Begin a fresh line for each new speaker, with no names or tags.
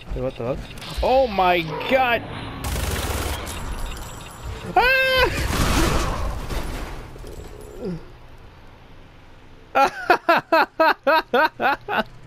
Wait, what the fuck? Oh my god! Ah!